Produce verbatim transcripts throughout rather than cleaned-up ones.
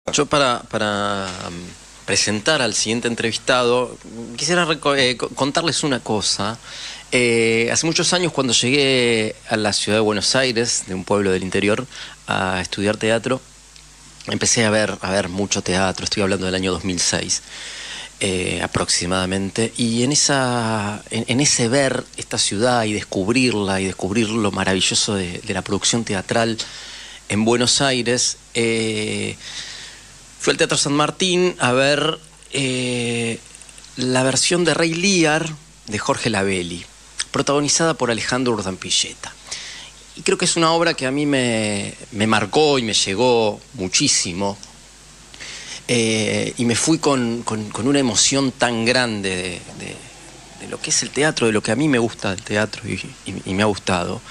Yo para, para um, presentar al siguiente entrevistado, quisiera eh, contarles una cosa. Eh, hace muchos años, cuando llegué a la ciudad de Buenos Aires, de un pueblo del interior, a estudiar teatro, empecé a ver, a ver mucho teatro. Estoy hablando del año dos mil seis, eh, aproximadamente. Y en, esa, en, en ese ver esta ciudad y descubrirla y descubrir lo maravilloso de, de la producción teatral en Buenos Aires, eh, fui al Teatro San Martín a ver eh, la versión de Rey Lear de Jorge Lavelli, protagonizada por Alejandro Urdampilleta. Y creo que es una obra que a mí me, me marcó y me llegó muchísimo. Eh, y me fui con, con, con una emoción tan grande de, de, de lo que es el teatro, de lo que a mí me gusta del teatro y, y, y me ha gustado.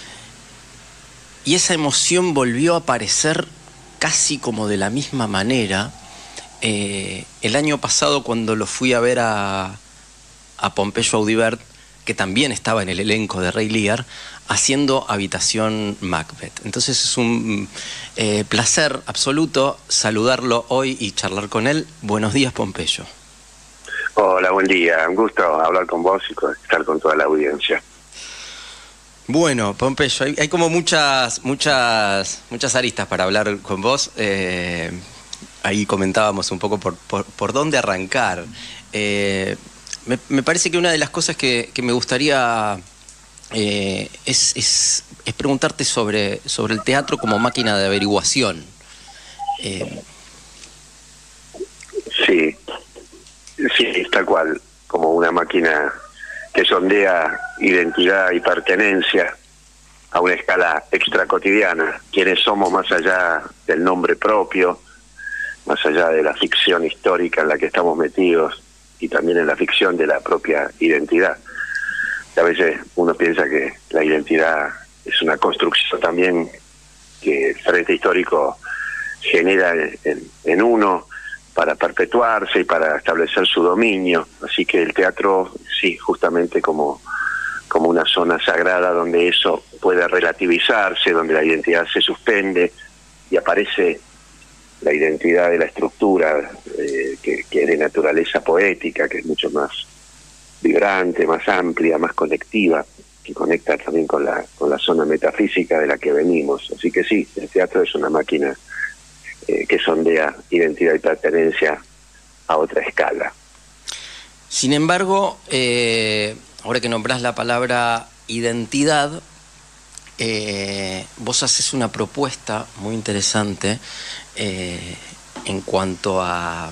Y esa emoción volvió a aparecer casi como de la misma manera eh, el año pasado, cuando lo fui a ver a, a Pompeyo Audibert, que también estaba en el elenco de Rey Lear, haciendo Habitación Macbeth. Entonces es un eh, placer absoluto saludarlo hoy y charlar con él. Buenos días, Pompeyo. Hola, buen día. Un gusto hablar con vos y estar con toda la audiencia. Bueno, Pompeyo, hay, hay como muchas, muchas, muchas aristas para hablar con vos. Eh, ahí comentábamos un poco por, por, por dónde arrancar. Eh, me, me parece que una de las cosas que, que me gustaría eh, es, es, es preguntarte sobre, sobre el teatro como máquina de averiguación. Eh, sí, sí, tal cual, como una máquina que sondea identidad y pertenencia a una escala extracotidiana. Quiénes somos más allá del nombre propio, más allá de la ficción histórica en la que estamos metidos y también en la ficción de la propia identidad. Y a veces uno piensa que la identidad es una construcción también que el frente histórico genera en, en uno para perpetuarse y para establecer su dominio. Así que el teatro, sí, justamente como, como una zona sagrada donde eso puede relativizarse, donde la identidad se suspende y aparece la identidad de la estructura, eh, que, que es de naturaleza poética, que es mucho más vibrante, más amplia, más colectiva, que conecta también con la, con la zona metafísica de la que venimos. Así que sí, el teatro es una máquina Eh, que sondea identidad y pertenencia a otra escala. Sin embargo, eh, ahora que nombrás la palabra identidad, eh, vos haces una propuesta muy interesante eh, en cuanto a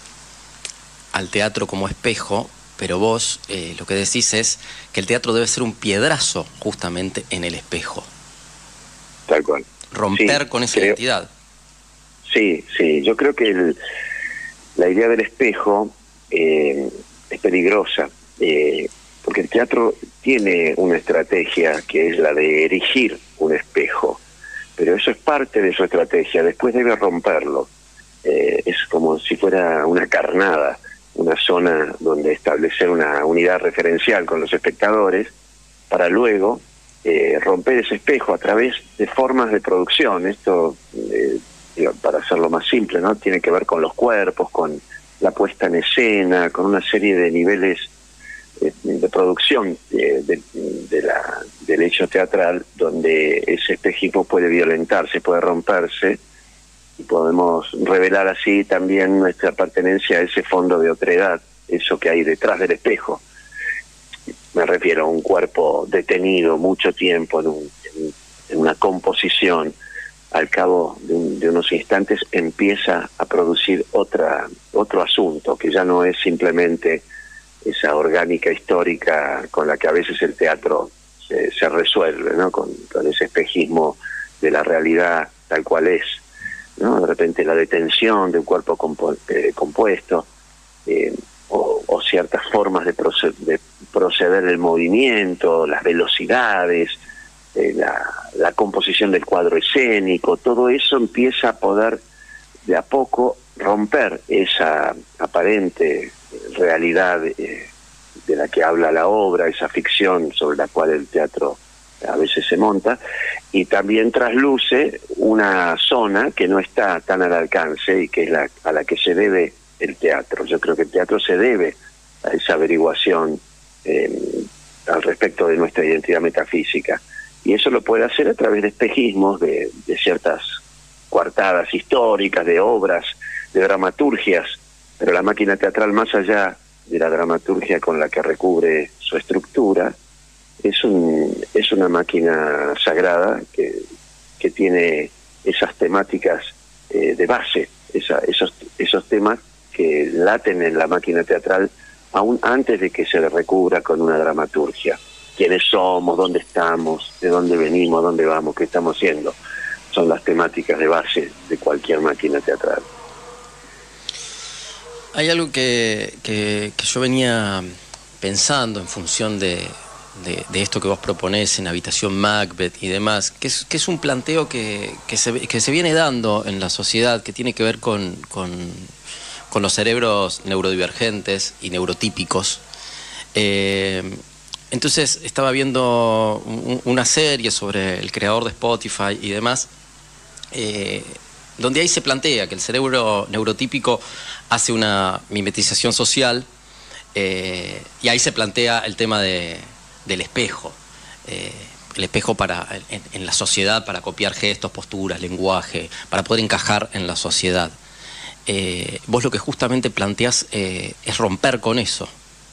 al teatro como espejo, pero vos eh, lo que decís es que el teatro debe ser un piedrazo justamente en el espejo. Tal cual. Romper sí, con esa creo... identidad. Sí, sí, yo creo que el, la idea del espejo eh, es peligrosa, eh, porque el teatro tiene una estrategia que es la de erigir un espejo, pero eso es parte de su estrategia, después debe romperlo. Eh, es como si fuera una carnada, una zona donde establecer una unidad referencial con los espectadores, para luego eh, romper ese espejo a través de formas de producción. Esto... Eh, para hacerlo más simple, ¿no? Tiene que ver con los cuerpos, con la puesta en escena, con una serie de niveles eh, de producción eh, de, de la, del hecho teatral, donde ese espejismo puede violentarse, puede romperse, y podemos revelar así también nuestra pertenencia a ese fondo de otredad, eso que hay detrás del espejo. Me refiero a un cuerpo detenido mucho tiempo en, un, en, en una composición. Al cabo de, un, de unos instantes empieza a producir otra otro asunto, que ya no es simplemente esa orgánica histórica con la que a veces el teatro se, se resuelve, ¿no? Con, con ese espejismo de la realidad tal cual es, ¿no? De repente la detención de un cuerpo compu eh, compuesto, eh, o, o ciertas formas de, proced de proceder el movimiento, las velocidades, Eh, la, la composición del cuadro escénico, todo eso empieza a poder de a poco romper esa aparente realidad eh, de la que habla la obra, esa ficción sobre la cual el teatro a veces se monta, y también trasluce una zona que no está tan al alcance y que es la a la que se debe el teatro. Yo creo que el teatro se debe a esa averiguación eh, al respecto de nuestra identidad metafísica, y eso lo puede hacer a través de espejismos, de, de ciertas coartadas históricas, de obras, de dramaturgias, pero la máquina teatral, más allá de la dramaturgia con la que recubre su estructura, es un es una máquina sagrada que, que tiene esas temáticas eh, de base, esa, esos esos temas que laten en la máquina teatral aún antes de que se le recubra con una dramaturgia. ¿Quiénes somos? ¿Dónde estamos? ¿De dónde venimos? ¿Dónde vamos? ¿Qué estamos haciendo? Son las temáticas de base de cualquier máquina teatral. Hay algo que, que, que yo venía pensando en función de, de, de esto que vos proponés en Habitación Macbeth y demás, que es, que es un planteo que, que, se, que se viene dando en la sociedad, que tiene que ver con, con, con los cerebros neurodivergentes y neurotípicos. Eh, entonces estaba viendo un, una serie sobre el creador de Spotify y demás, eh, donde ahí se plantea que el cerebro neurotípico hace una mimetización social, eh, y ahí se plantea el tema de, del espejo, eh, el espejo para en, en la sociedad para copiar gestos, posturas, lenguaje, para poder encajar en la sociedad. Eh, vos lo que justamente planteás eh, es romper con eso.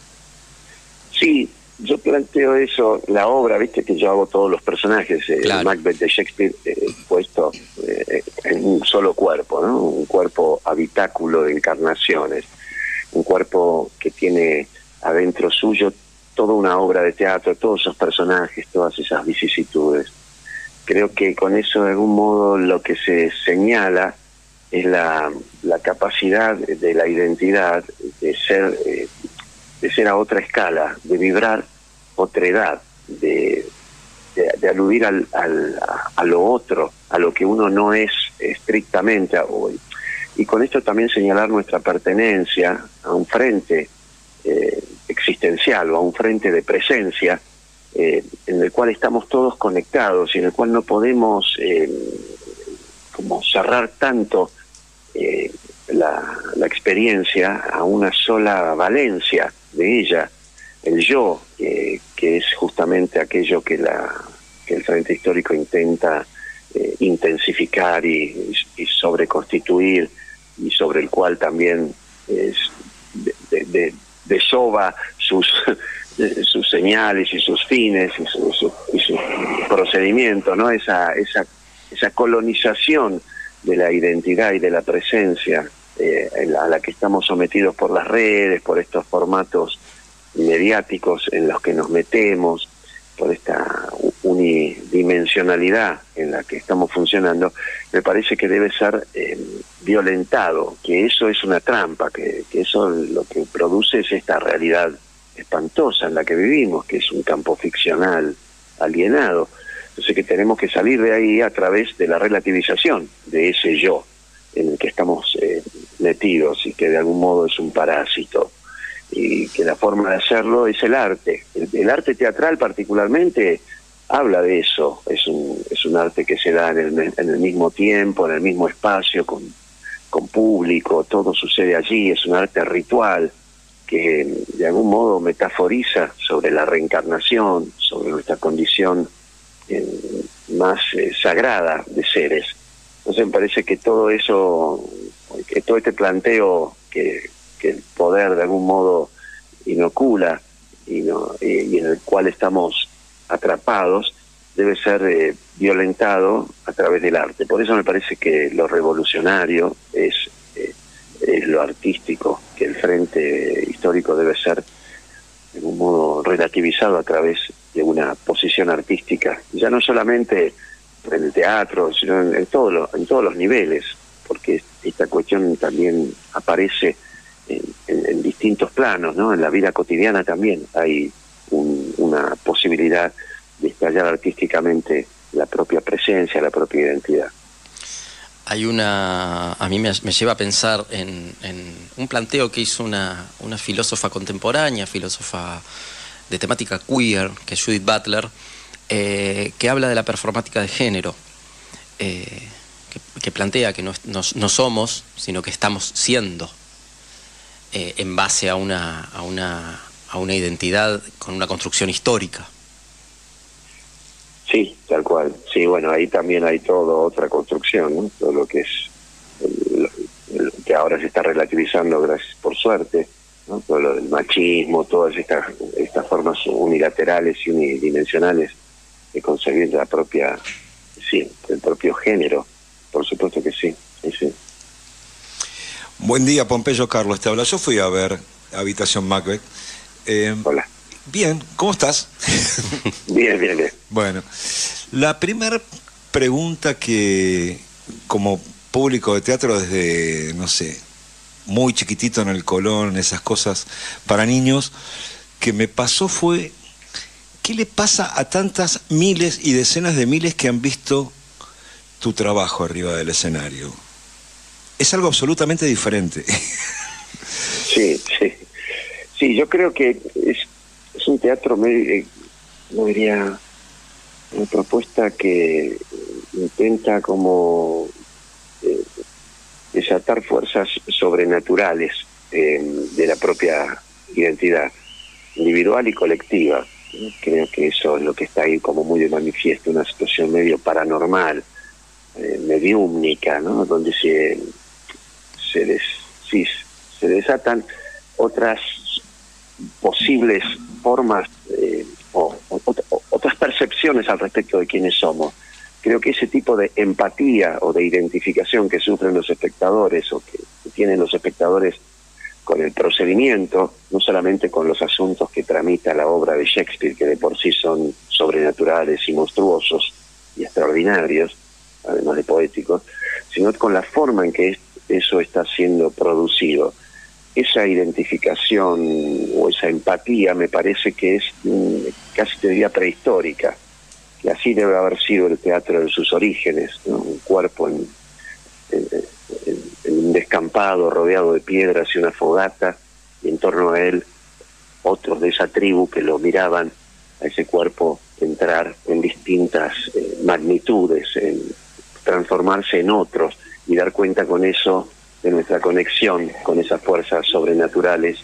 Sí, yo planteo eso, la obra, viste que yo hago todos los personajes, eh, claro. El Macbeth de Shakespeare eh, puesto eh, en un solo cuerpo, ¿no? Un cuerpo habitáculo de encarnaciones, un cuerpo que tiene adentro suyo toda una obra de teatro, todos esos personajes, todas esas vicisitudes. Creo que con eso de algún modo lo que se señala es la, la capacidad de la identidad de ser... Eh, de ser a otra escala, de vibrar otra edad, de, de, de aludir al, al, a, a lo otro, a lo que uno no es estrictamente hoy. Y con esto también señalar nuestra pertenencia a un frente eh, existencial o a un frente de presencia eh, en el cual estamos todos conectados y en el cual no podemos eh, como cerrar tanto eh, la, la experiencia a una sola valencia de ella, el yo, eh, que es justamente aquello que la que el Frente Histórico intenta eh, intensificar y, y sobreconstituir, y sobre el cual también es de, de, de, desova sus sus señales y sus fines y su, su, y su procedimiento, ¿no? Esa esa esa colonización de la identidad y de la presencia eh, a la que estamos sometidos por las redes, por estos formatos mediáticos en los que nos metemos, por esta unidimensionalidad en la que estamos funcionando, me parece que debe ser eh, violentado, que eso es una trampa, que, que eso lo que produce es esta realidad espantosa en la que vivimos, que es un campo ficcional alienado. Entonces que tenemos que salir de ahí a través de la relativización de ese yo en el que estamos eh, metidos y que de algún modo es un parásito, y que la forma de hacerlo es el arte. El, el arte teatral particularmente habla de eso, es un, es un arte que se da en el, en el mismo tiempo, en el mismo espacio, con, con público, todo sucede allí, es un arte ritual que de algún modo metaforiza sobre la reencarnación, sobre nuestra condición eh, más eh, sagrada de seres. Entonces me parece que todo eso, que todo este planteo que, que el poder de algún modo inocula y, no, y, y en el cual estamos atrapados, debe ser eh, violentado a través del arte. Por eso me parece que lo revolucionario es, eh, es lo artístico, que el frente histórico debe ser de algún modo relativizado a través de una posición artística, ya no solamente en el teatro, sino en, en, todo lo, en todos los niveles, porque esta cuestión también aparece en, en, en distintos planos, ¿no? En la vida cotidiana también hay un, una posibilidad de estallar artísticamente la propia presencia, la propia identidad. Hay una, a mí me, me lleva a pensar en, en un planteo que hizo una, una filósofa contemporánea, filósofa de temática queer, que es Judith Butler, eh, que habla de la performática de género, eh, que, que plantea que no, no, no somos, sino que estamos siendo, eh, en base a una, a, una, a una identidad con una construcción histórica. Sí, tal cual. Sí, bueno, ahí también hay todo otra construcción, ¿no? Todo lo que es, el, el, que ahora se está relativizando, gracias por suerte, ¿no? Todo lo del machismo, todas estas estas formas unilaterales y unidimensionales de concebir la propia, sí, el propio género. Por supuesto que sí, sí, sí. Buen día, Pompeyo. Carlos te habla. Yo fui a ver Habitación Macbeth. Eh, Hola. Bien, ¿cómo estás? Bien, bien, bien. Bueno, la primera pregunta que, como público de teatro desde, no sé, muy chiquitito en el Colón, esas cosas para niños, que me pasó fue, ¿qué le pasa a tantas miles y decenas de miles que han visto tu trabajo arriba del escenario? Es algo absolutamente diferente. Sí, sí. Sí, yo creo que es, es un teatro, me, no diría, una propuesta que intenta como eh, desatar fuerzas sobrenaturales eh, de la propia identidad individual y colectiva. Creo que eso es lo que está ahí como muy de manifiesto, una situación medio paranormal, eh, mediúmnica, ¿no? Donde se se, des, sí, se desatan otras posibles formas eh, o, o, o otras percepciones al respecto de quiénes somos. Creo que ese tipo de empatía o de identificación que sufren los espectadores o que, que tienen los espectadores con el procedimiento, no solamente con los asuntos que tramita la obra de Shakespeare, que de por sí son sobrenaturales y monstruosos y extraordinarios, además de poéticos, sino con la forma en que eso está siendo producido. Esa identificación o esa empatía me parece que es casi te diría prehistórica, que así debe haber sido el teatro en sus orígenes, ¿no? Un cuerpo en, en, en, en un descampado rodeado de piedras y una fogata, y en torno a él otros de esa tribu que lo miraban a ese cuerpo entrar en distintas eh, magnitudes, en transformarse en otros y dar cuenta con eso de nuestra conexión con esas fuerzas sobrenaturales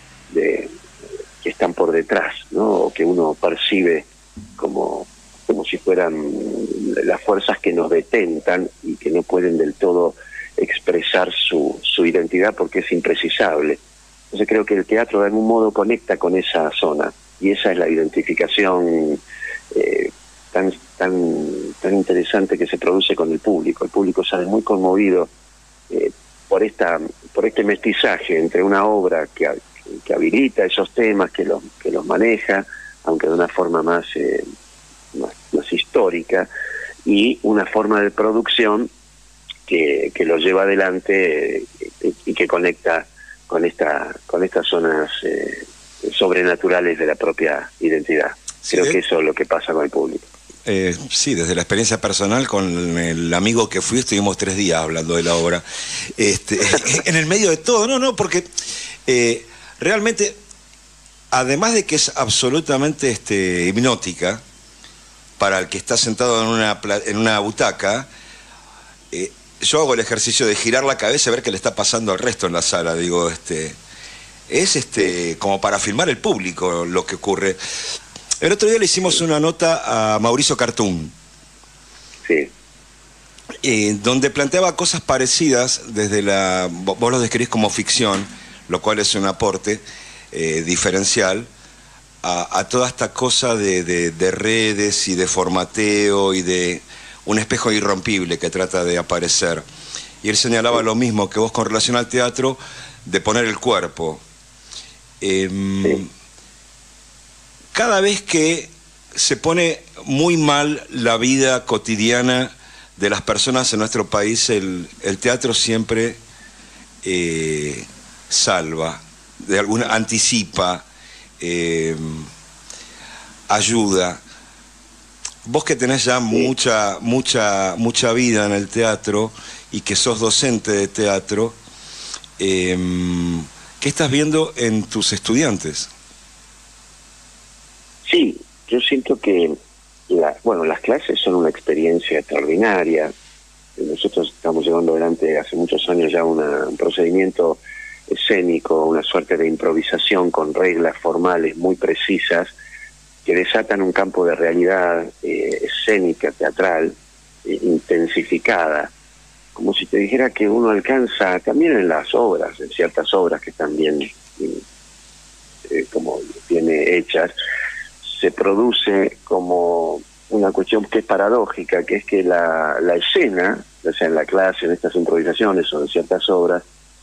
de, que están por detrás, ¿no? O que uno percibe como, como si fueran las fuerzas que nos detentan y que no pueden del todo expresar su, su identidad porque es imprecisable. Entonces creo que el teatro de algún modo conecta con esa zona y esa es la identificación eh, tan, tan, tan interesante que se produce con el público. El público sale muy conmovido eh, por esta por este mestizaje entre una obra que, que habilita esos temas, que los, que los maneja, aunque de una forma más, eh, más, más histórica, y una forma de producción que, que lo lleva adelante eh, y que conecta con esta con estas zonas eh, sobrenaturales de la propia identidad. Sí, creo ¿eh? que eso es lo que pasa con el público. Eh, sí, desde la experiencia personal con el amigo que fui, estuvimos tres días hablando de la obra. Este, en el medio de todo, no, no, porque eh, realmente, además de que es absolutamente este, hipnótica, para el que está sentado en una, en una butaca, eh, yo hago el ejercicio de girar la cabeza y ver qué le está pasando al resto en la sala. Digo, este, es este, como para filmar el público lo que ocurre. El otro día le hicimos una nota a Mauricio Cartún, sí. eh, donde planteaba cosas parecidas desde la... Vos lo describís como ficción, lo cual es un aporte eh, diferencial a, a toda esta cosa de, de, de redes y de formateo y de un espejo irrompible que trata de aparecer. Y él señalaba lo mismo que vos con relación al teatro, de poner el cuerpo. Eh, sí. Cada vez que se pone muy mal la vida cotidiana de las personas en nuestro país, el, el teatro siempre eh, salva, de alguna anticipa, eh, ayuda. Vos que tenés ya mucha, mucha, mucha vida en el teatro y que sos docente de teatro, eh, ¿qué estás viendo en tus estudiantes? Sí, yo siento que la, bueno, las clases son una experiencia extraordinaria. Nosotros estamos llevando adelante hace muchos años ya una, un procedimiento escénico, una suerte de improvisación con reglas formales muy precisas que desatan un campo de realidad eh, escénica, teatral, eh, intensificada, como si te dijera que uno alcanza, también en las obras, en ciertas obras que están bien, eh, como bien hechas, se produce como una cuestión que es paradójica, que es que la, la escena, ya sea en la clase, en estas improvisaciones o en ciertas obras,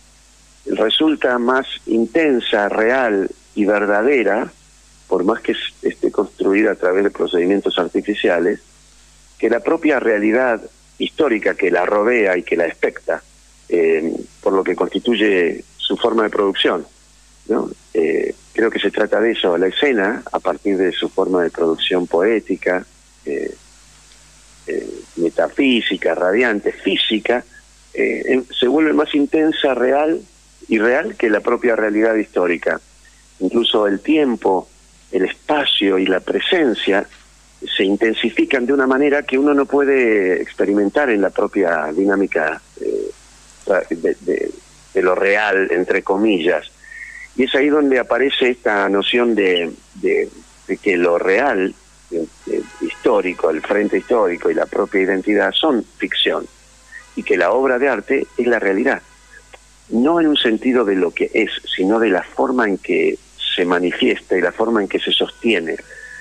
resulta más intensa, real y verdadera, por más que esté construida a través de procedimientos artificiales, que la propia realidad histórica que la rodea y que la expecta, eh, por lo que constituye su forma de producción, ¿no? Eh, creo que se trata de eso, la escena, a partir de su forma de producción poética, eh, eh, metafísica, radiante, física, eh, se vuelve más intensa, real y real que la propia realidad histórica. Incluso el tiempo, el espacio y la presencia se intensifican de una manera que uno no puede experimentar en la propia dinámica eh, de, de, de lo real, entre comillas. Y es ahí donde aparece esta noción de, de, de que lo real, de, de, histórico, el frente histórico y la propia identidad son ficción, y que la obra de arte es la realidad. No en un sentido de lo que es, sino de la forma en que se manifiesta y la forma en que se sostiene.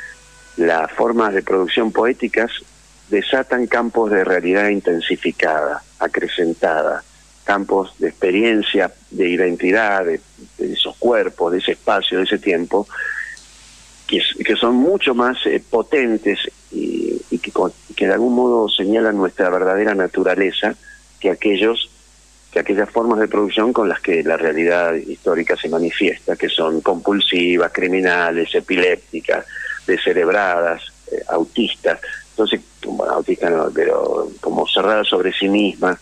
Las formas de producción poéticas desatan campos de realidad intensificada, acrecentada, campos de experiencia, de identidad, de, de esos cuerpos, de ese espacio, de ese tiempo, que, que son mucho más eh, potentes y, y que, que de algún modo señalan nuestra verdadera naturaleza que aquellos que aquellas formas de producción con las que la realidad histórica se manifiesta, que son compulsivas, criminales, epilépticas, descerebradas, eh, autistas. Entonces, bueno, autistas no, pero como cerradas sobre sí mismas.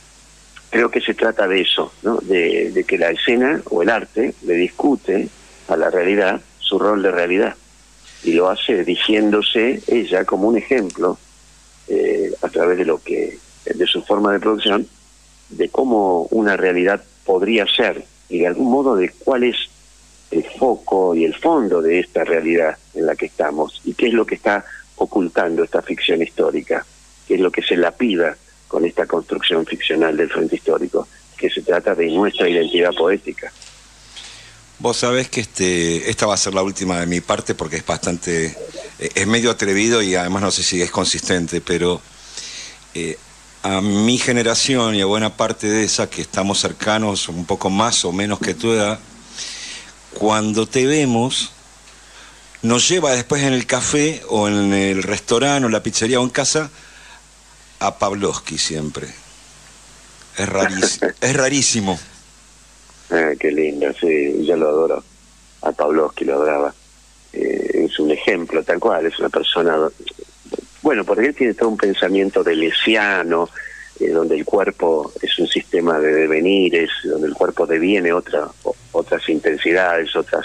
Creo que se trata de eso, ¿no? De, de que la escena o el arte le discute a la realidad su rol de realidad, y lo hace diciéndose ella como un ejemplo, eh, a través de lo que, de su forma de producción, de cómo una realidad podría ser, y de algún modo de cuál es el foco y el fondo de esta realidad en la que estamos, y qué es lo que está ocultando esta ficción histórica, qué es lo que se lapida con esta construcción ficcional del frente histórico, que se trata de nuestra identidad poética. Vos sabés que este, esta va a ser la última de mi parte, porque es bastante, eh, es medio atrevido y además no sé si es consistente, pero eh, a mi generación y a buena parte de esa, que estamos cercanos un poco más o menos que tu edad, cuando te vemos, nos lleva después en el café o en el restaurante o la pizzería o en casa a Pavlovsky siempre. Es rarísimo. Es rarísimo. Ah, qué lindo, sí, yo lo adoro. A Pavlovsky lo adoraba. Eh, es un ejemplo, tal cual, es una persona... Bueno, porque él tiene todo un pensamiento deleuziano, eh, donde el cuerpo es un sistema de devenires, donde el cuerpo deviene otra, o, otras intensidades, otras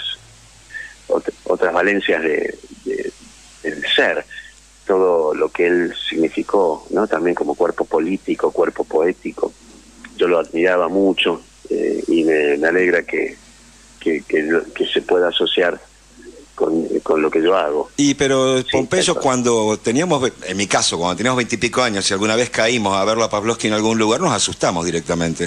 ot, otras valencias de, de, del ser. Todo lo que él significó, ¿no? También como cuerpo político, cuerpo poético. Yo lo admiraba mucho, eh, y me, me alegra que, que, que, que se pueda asociar con, con lo que yo hago. Y pero Sí, Pompeyo, eso. cuando teníamos, en mi caso, cuando teníamos veintipico años, si alguna vez caímos a verlo a Pavlovsky en algún lugar, nos asustamos directamente.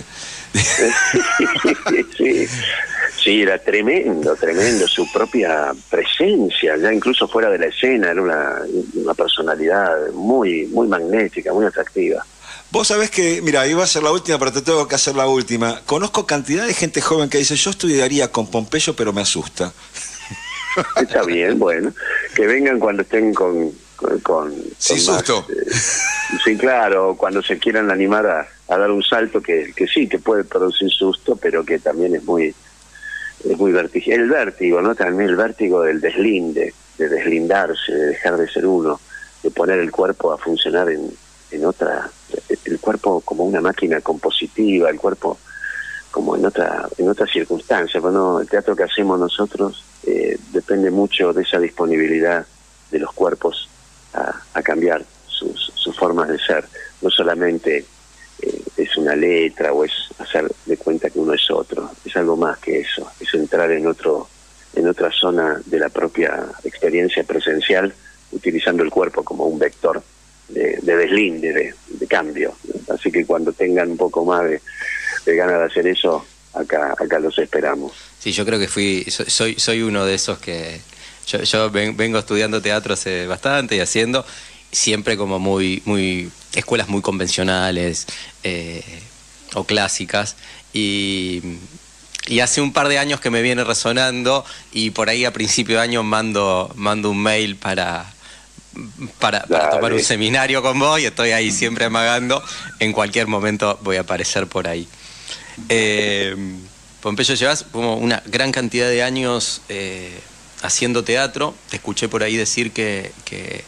Sí, sí, era tremendo, tremendo, su propia presencia, ya incluso fuera de la escena, era una, una personalidad muy, muy magnética, muy atractiva. Vos sabés que, mira, iba a ser la última, pero te tengo que hacer la última. Conozco cantidad de gente joven que dice, yo estudiaría con Pompeyo, pero me asusta. Está bien, bueno, que vengan cuando estén con... con, con Sin con más, susto. Eh, sí, claro, cuando se quieran animar a, a dar un salto que, que sí, que puede producir susto, pero que también es muy... es muy vertig el vértigo, ¿no? También el vértigo del deslinde, de deslindarse, de dejar de ser uno, de poner el cuerpo a funcionar en, en otra, el cuerpo como una máquina compositiva, el cuerpo como en otra en otra circunstancia. Bueno, el teatro que hacemos nosotros eh, depende mucho de esa disponibilidad de los cuerpos a, a cambiar sus, sus formas de ser. No solamente eh, es una letra o es hacer de cuenta que uno es otro, es algo más que eso, es entrar en otro en otra zona de la propia experiencia presencial, utilizando el cuerpo como un vector de, de deslinde, de, de cambio. Así que cuando tengan un poco más de, de ganas de hacer eso, acá acá los esperamos. Sí, yo creo que fui soy soy uno de esos que yo, yo vengo estudiando teatro hace bastante y haciendo siempre como muy muy escuelas muy convencionales eh, o clásicas, y Y hace un par de años que me viene resonando, y por ahí a principio de año mando mando un mail para, para, para tomar un seminario con vos, y estoy ahí siempre amagando. En cualquier momento voy a aparecer por ahí. Eh, Pompeyo, llevas como una gran cantidad de años eh, haciendo teatro. Te escuché por ahí decir que, que,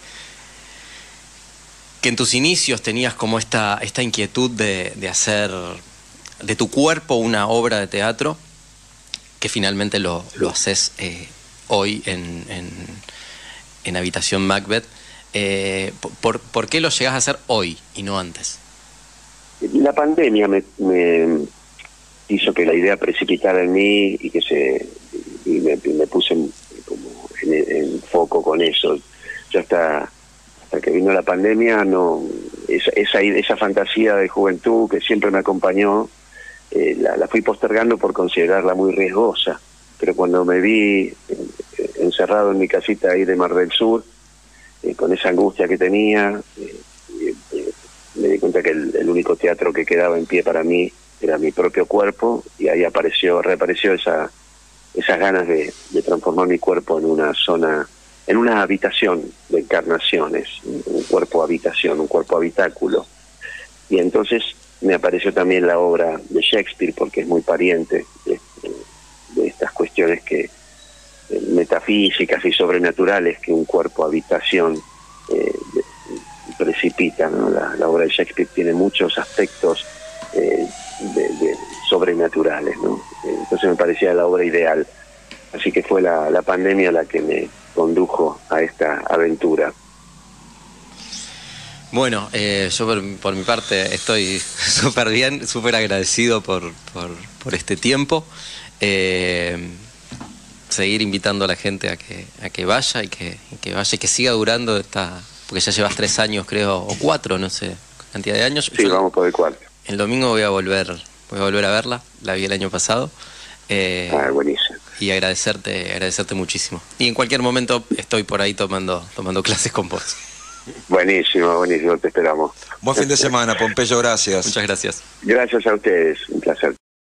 que en tus inicios tenías como esta, esta inquietud de, de hacer de tu cuerpo una obra de teatro, que finalmente lo, lo haces eh, hoy en, en, en Habitación Macbeth. Eh, por, ¿Por qué lo llegás a hacer hoy y no antes? La pandemia me, me hizo que la idea precipitara en mí y que se y me, me puse en, como en, en foco con eso. Yo hasta, hasta que vino la pandemia, no esa, esa, esa fantasía de juventud que siempre me acompañó, Eh, la, la fui postergando por considerarla muy riesgosa, pero cuando me vi eh, encerrado en mi casita ahí de Mar del Sur, eh, con esa angustia que tenía, eh, eh, me di cuenta que el, el único teatro que quedaba en pie para mí era mi propio cuerpo, y ahí apareció, reapareció esa, esas ganas de, de transformar mi cuerpo en una zona, en una habitación de encarnaciones, un, un cuerpo habitación, un cuerpo habitáculo. Y entonces me apareció también la obra de Shakespeare, porque es muy pariente de, de estas cuestiones que metafísicas y sobrenaturales que un cuerpo habitación eh, precipita, ¿no? La, la obra de Shakespeare tiene muchos aspectos eh, de, de sobrenaturales, ¿no? Entonces me parecía la obra ideal. Así que fue la, la pandemia la que me condujo a esta aventura. Bueno, eh, yo por, por mi parte estoy súper bien, súper agradecido por, por, por este tiempo. Eh, seguir invitando a la gente a que, a que vaya y que, y que vaya y que siga durando esta, porque ya llevas tres años creo, o cuatro, no sé, cantidad de años. Sí, yo, vamos por el cuarto. El domingo voy a volver, voy a volver a verla, la vi el año pasado. Eh, ah, buenísimo. Y agradecerte, agradecerte muchísimo. Y en cualquier momento estoy por ahí tomando, tomando clases con vos. Buenísimo, buenísimo, te esperamos. Buen fin de semana, Pompeyo, gracias. Muchas gracias. Gracias a ustedes, un placer.